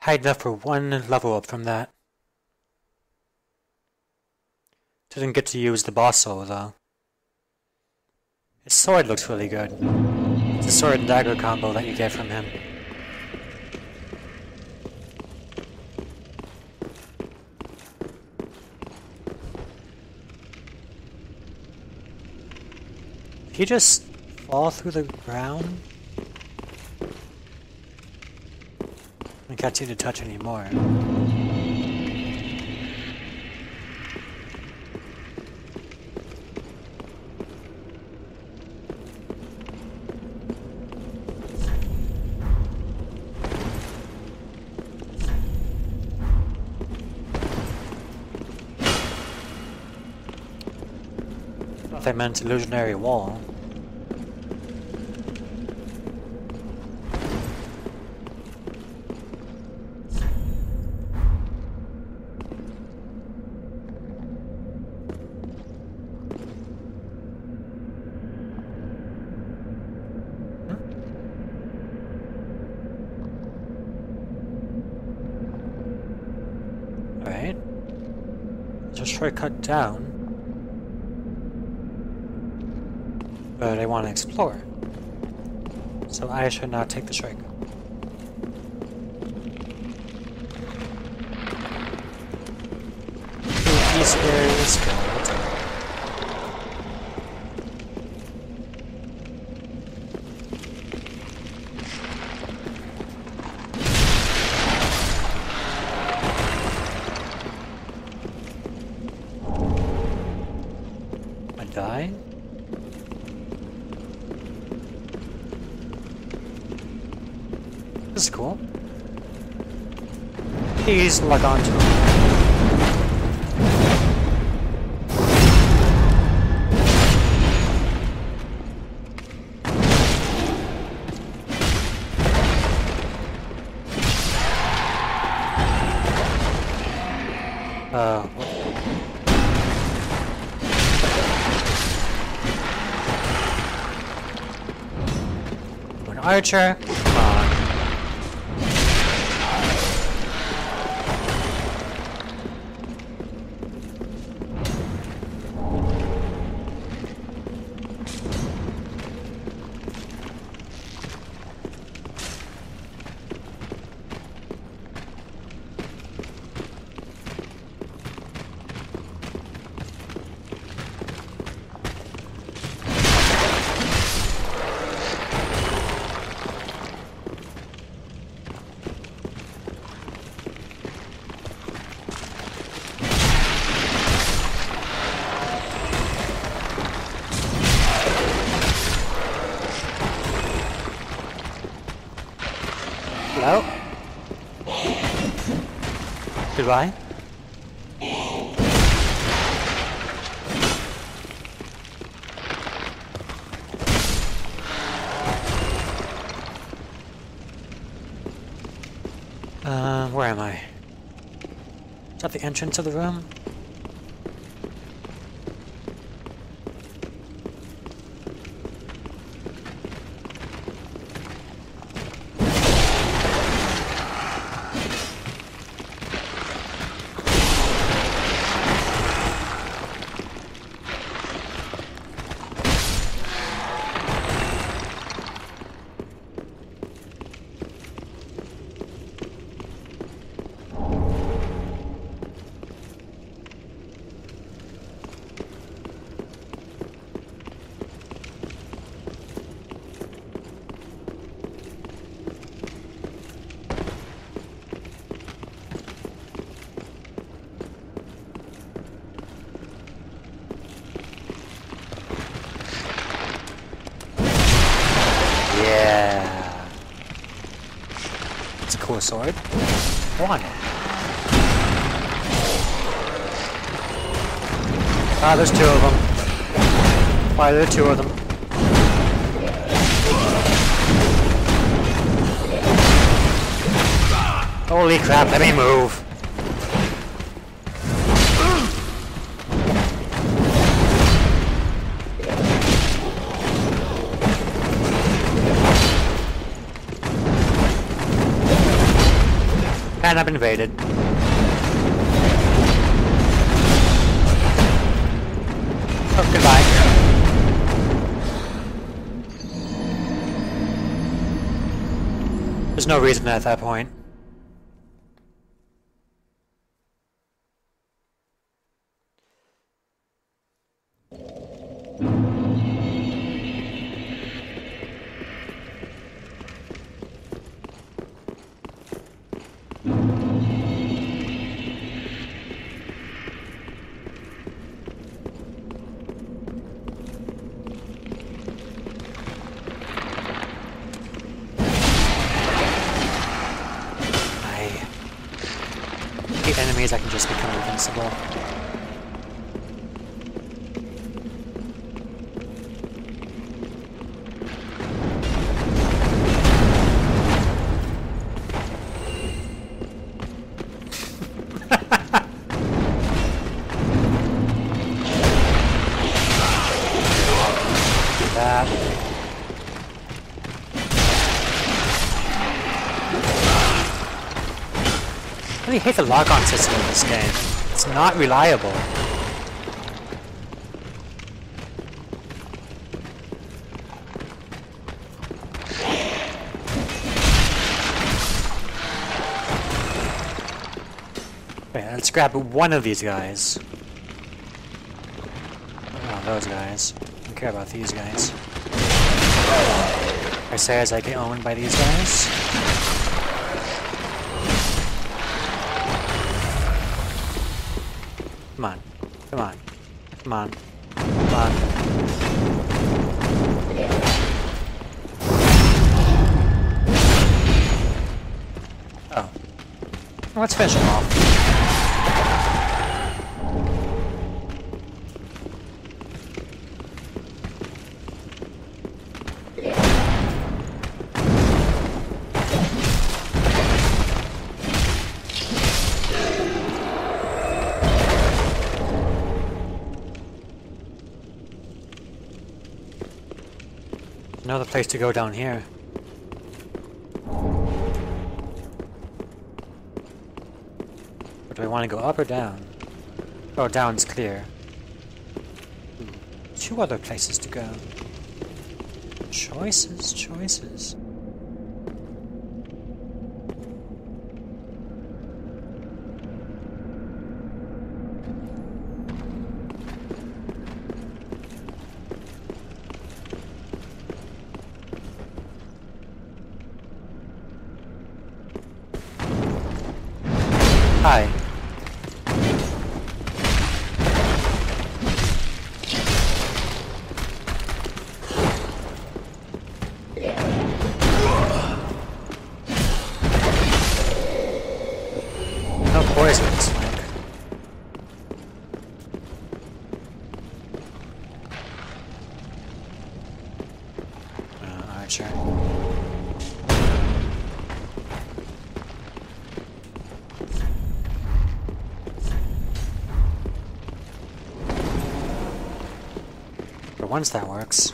high enough for one level up from that. Didn't get to use the boss soul though. His sword looks really good. It's a sword and dagger combo that you get from him. Did he just fall through the ground? I can't seem to touch anymore. I meant illusionary wall. Alright. There's a shortcut down. But I want to explore, so I should not take the shortcut. Spooky, scary skeleton. I die? This is cool. Please log on to him. An archer. Come on. Hello? Goodbye. Where am I? Is that the entrance of the room? Yeah. It's a cool sword. I want it. Ah, there's two of them. Why are there two of them? Holy crap, let me move. And I've invaded. Oh, goodbye. There's no reason at that point. Enemies, I can just become invincible. That. I really hate the lock-on system in this game. It's not reliable. Okay, let's grab one of these guys. Oh, those guys. I don't care about these guys. I say as I get owned by these guys. Come on. Come on. Come on. Come on. Oh. Well, let's finish him off. Another place to go down here. But do I want to go up or down? Oh, down's clear. Two other places to go. Choices, choices. Hi. No poisons, like. Archer. But once that works.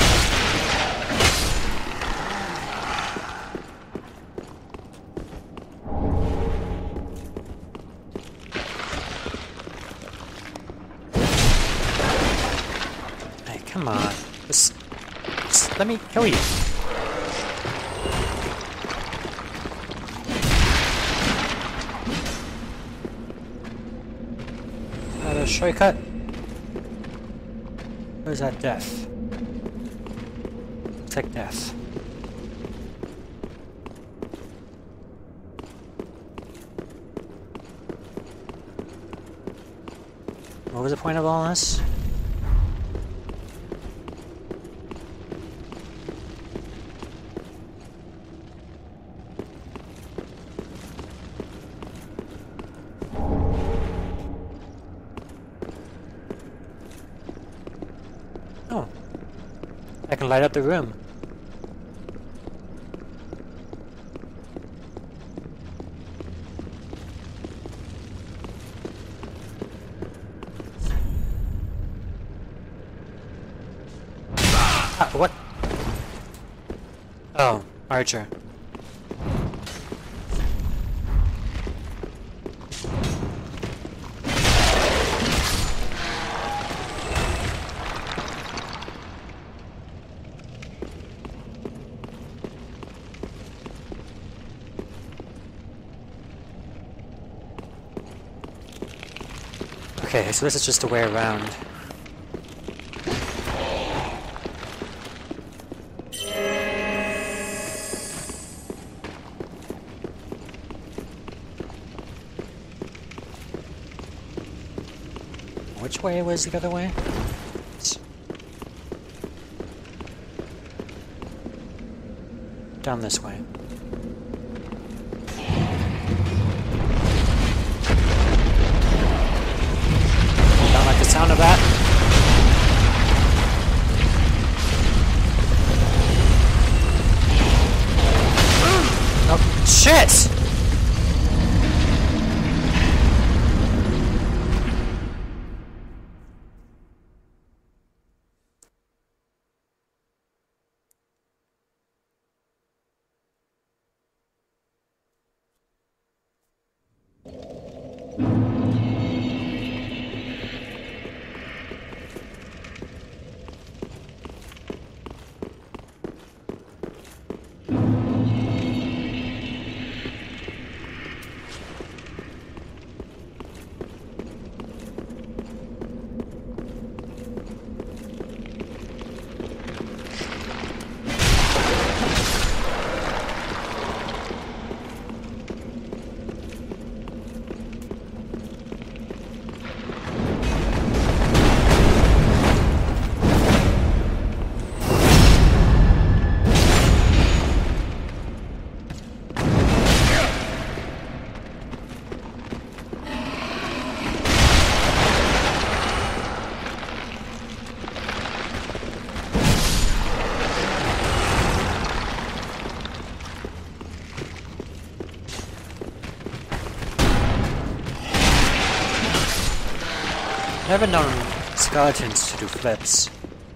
Hey, come on. Just let me kill you. A shortcut? Or is that death? Looks like death. What was the point of all this? Oh. I can light up the room. Ah, what? Oh, Archer. Okay, so this is just a way around. Which way was the other way? Down this way. Don't like the sound of that. Oh, shit! Never known skeletons to do flips.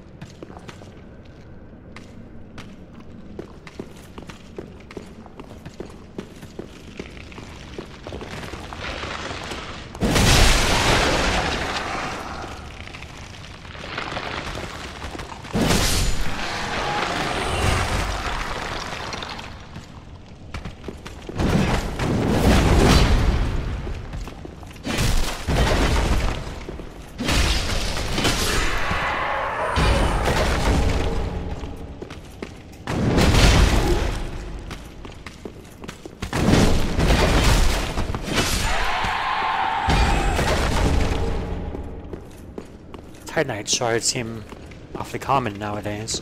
Titanite shards seem awfully common nowadays.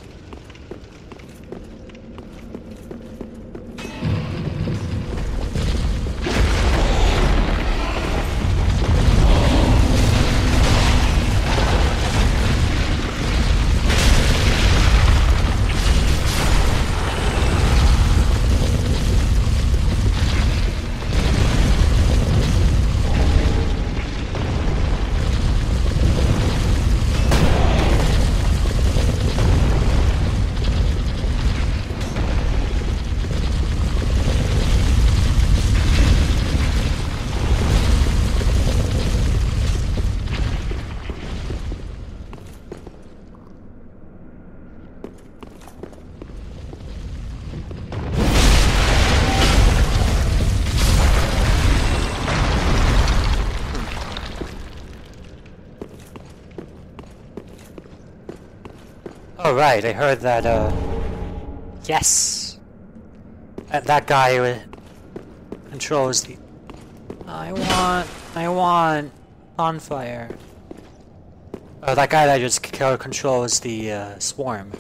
Oh right, I heard that, yes! That guy who controls the... I want... bonfire. Oh, that guy that just controls the, swarm.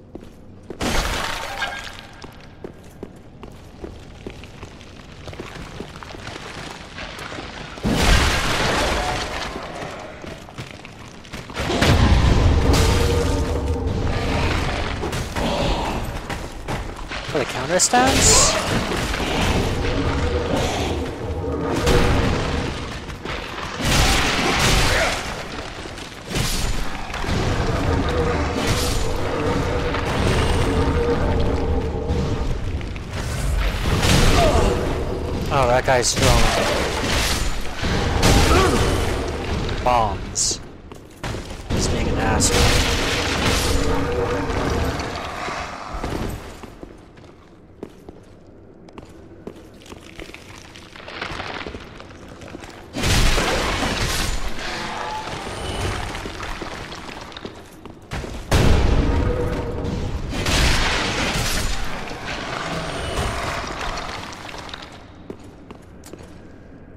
For the counter stance? Oh, that guy's throwing bombs. He's being an asshole.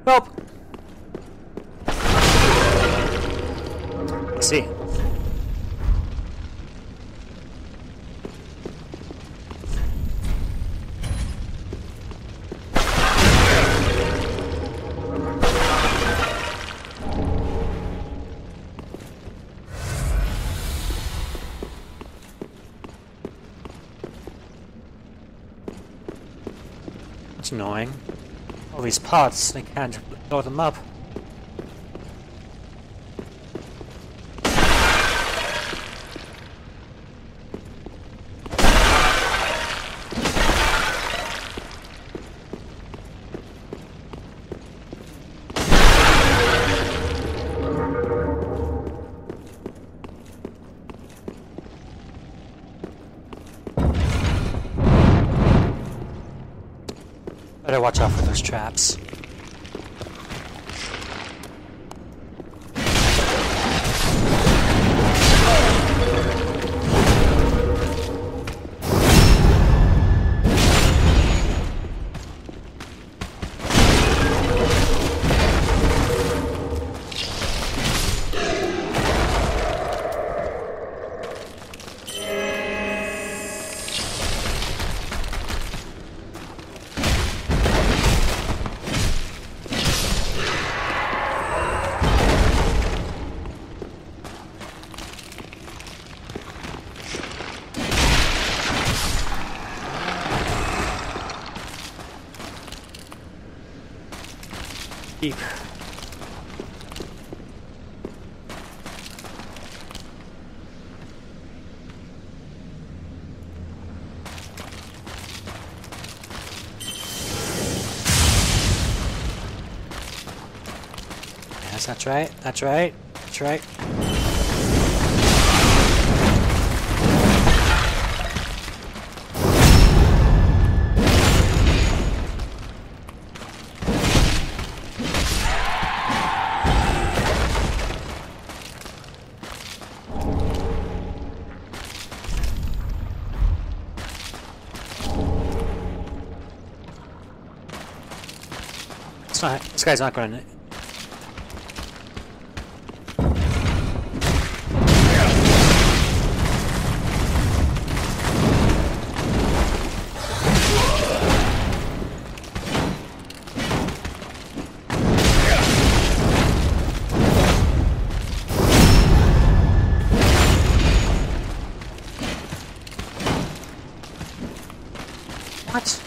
Nope. I see. That's annoying. All these parts, they can't load them up. Better watch out for those traps. Deep. Yes, that's right. That's right. That's right. This guy's not going to... What?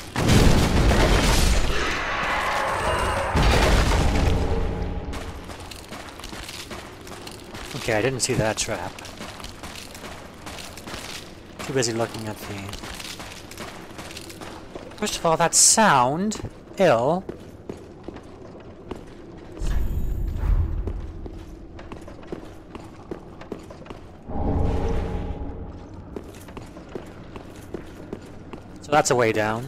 Okay, I didn't see that trap. Too busy looking at the... First of all, that sound... ill. So that's a way down.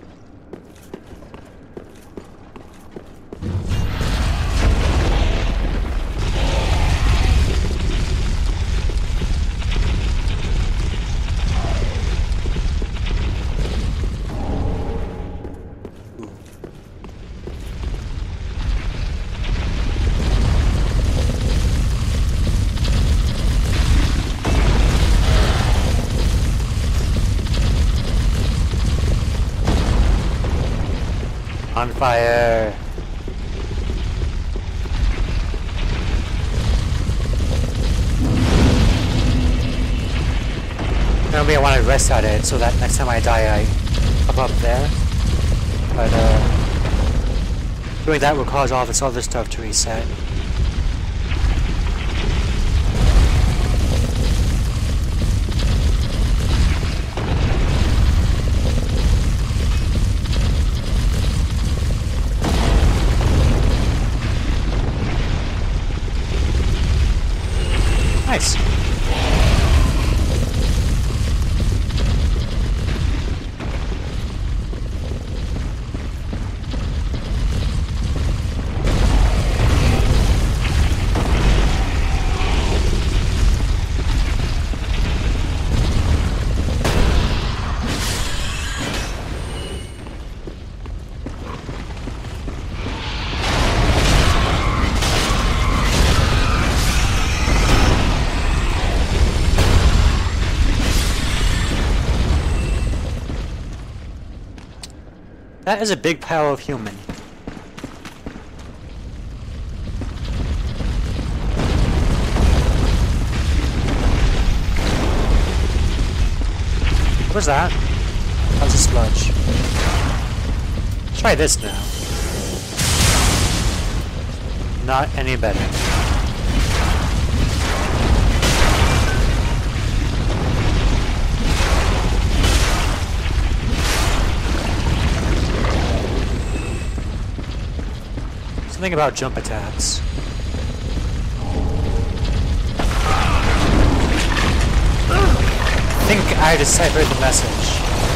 On fire! Maybe I want to rest at it so that next time I die I pop up there. But doing that will cause all this other stuff to reset. Nice. That is a big pile of human. What was that? That was a sludge. Try this now. Not any better. Something about jump attacks. I think I deciphered the message.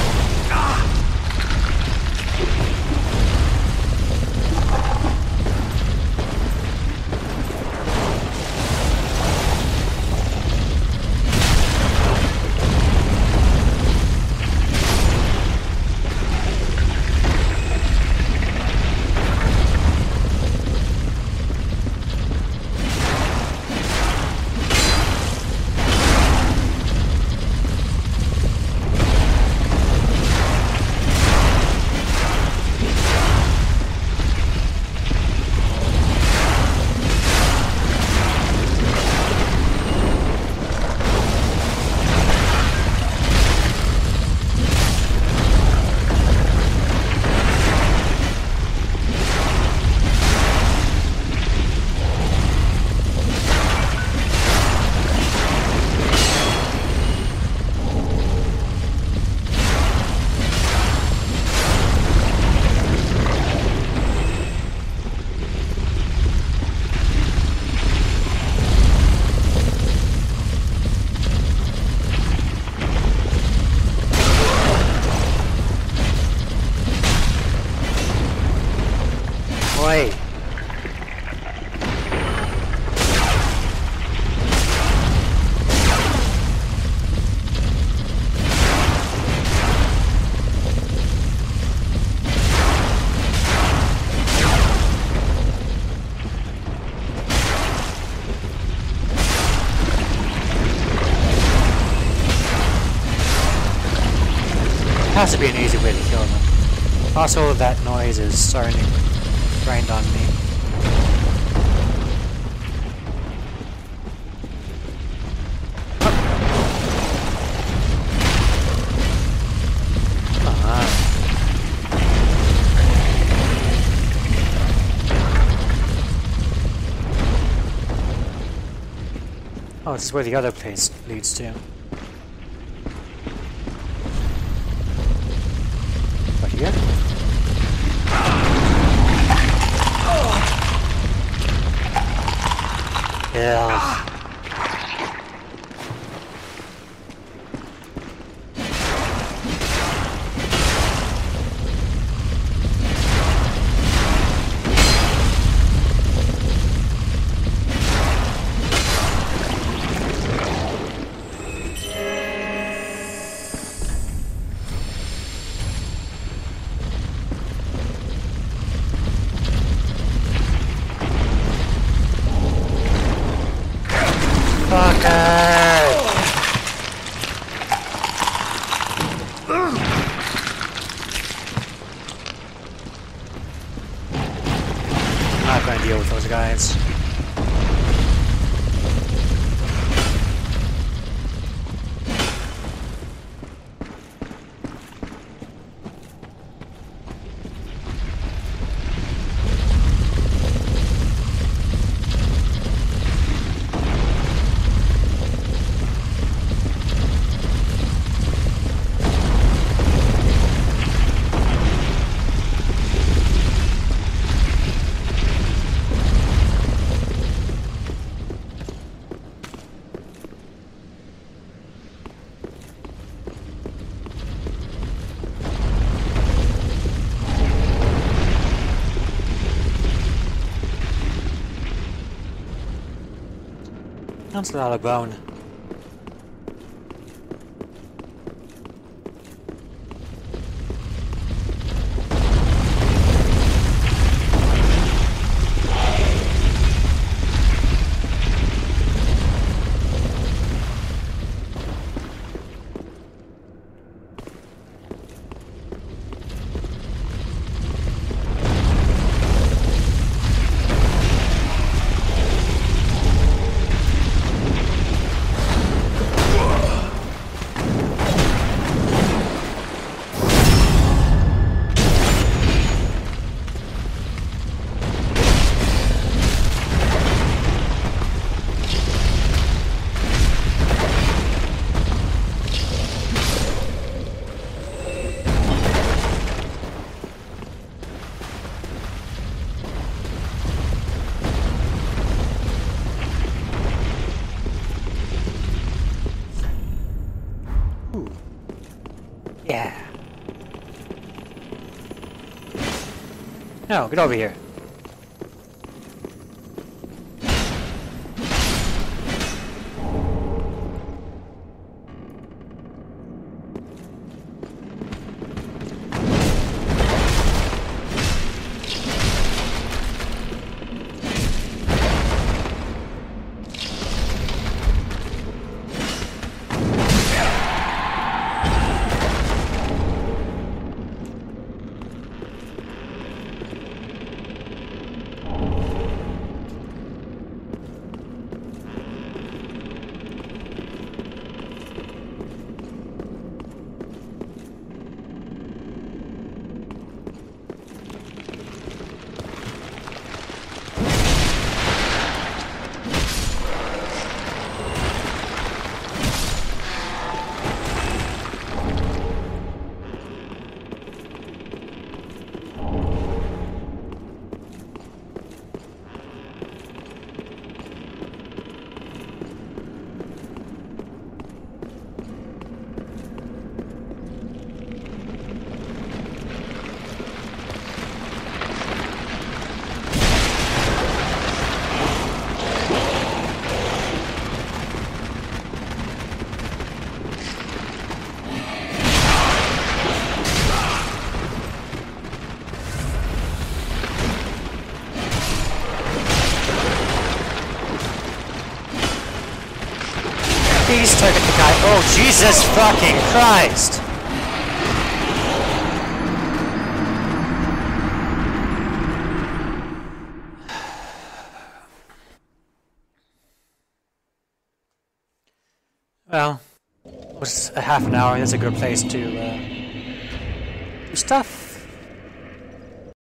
Wait. Has to be an easy way to kill them. Also, that noise is starting to grind on me. Come on. Oh, this is where the other place leads to. Right here? Yeah. I'm not gonna deal with those guys. That's not a bone. No, get over here. Please target the guy. Oh, Jesus fucking Christ! Well, it was a half an hour. That's a good place to do stuff.